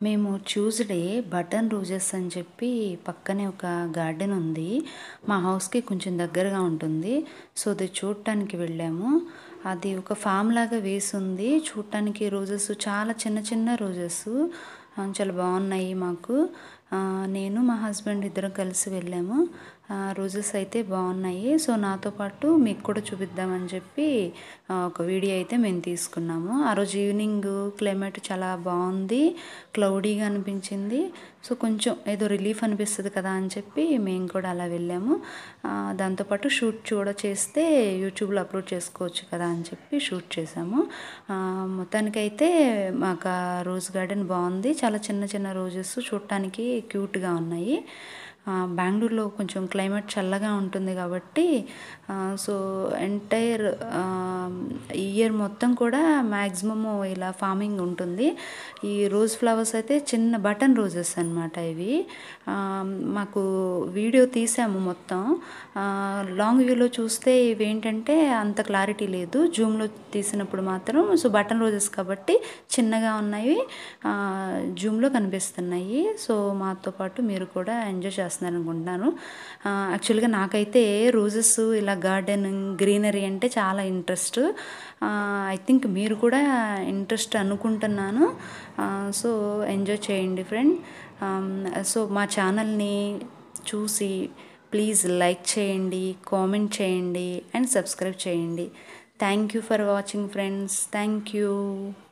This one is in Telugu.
మేము ట్యూస్‌డే బటన్ రోజెస్ అని చెప్పి పక్కనే ఒక గార్డెన్ ఉంది. మా హౌస్‌కి కొంచెం దగ్గరగా ఉంటుంది. సో, అది చూడటానికి వెళ్ళాము. అది ఒక ఫార్మ్ లాగా వేసుంది. చూడటానికి రోజెస్ చాలా చిన్న చిన్న రోజెస్ చాలా బాగున్నాయి మాకు. నేను మా హస్బెండ్ ఇద్దరం కలిసి వెళ్ళాము. రోజెస్ అయితే బాగున్నాయి. సో, నాతో పాటు మీకు కూడా చూపిద్దామని చెప్పి ఒక వీడియో అయితే మేము తీసుకున్నాము. ఆ రోజు ఈవినింగ్ క్లైమేట్ చాలా బాగుంది. క్లౌడీగా అనిపించింది. సో, కొంచెం ఏదో రిలీఫ్ అనిపిస్తుంది కదా అని చెప్పి మేము కూడా అలా వెళ్ళాము. దాంతోపాటు షూట్ కూడా చేస్తే యూట్యూబ్లో అప్లోడ్ చేసుకోవచ్చు కదా అని చెప్పి షూట్ చేసాము. మొత్తానికైతే మాకు ఆ రోజ్ గార్డెన్ బాగుంది. చాలా చిన్న చిన్న రోజెస్ చూడటానికి క్యూట్గా ఉన్నాయి. బెంగళూరులో కొంచెం క్లైమేట్ చల్లగా ఉంటుంది కాబట్టి సో ఎంటైర్ ఇయర్ మొత్తం కూడా మ్యాక్సిమము ఇలా ఫార్మింగ్ ఉంటుంది. ఈ రోజ్ ఫ్లవర్స్ అయితే చిన్న బటన్ రోజెస్ అనమాట ఇవి. మాకు వీడియో తీసాము మొత్తం. లాంగ్ వ్యూలో చూస్తే ఇవేంటంటే అంత క్లారిటీ లేదు. జూమ్లో తీసినప్పుడు మాత్రం సో బటన్ రోజెస్ కాబట్టి చిన్నగా ఉన్నాయి, జూమ్లో కనిపిస్తున్నాయి. సో మాతో పాటు మీరు కూడా ఎంజాయ్ చేస్తున్నారు అనుకుంటున్నాను. యాక్చువల్గా నాకైతే రోజెస్ ఇలా గార్డెనింగ్ గ్రీనరీ అంటే చాలా ఇంట్రెస్ట్. ఐ థింక్ మీరు కూడా ఇంట్రెస్ట్ అనుకుంటున్నాను. సో ఎంజాయ్ చేయండి ఫ్రెండ్. సో మా ఛానల్ని చూసి ప్లీజ్ లైక్ చేయండి, కామెంట్ చేయండి అండ్ సబ్స్క్రైబ్ చేయండి. Thank you for watching friends. Thank you.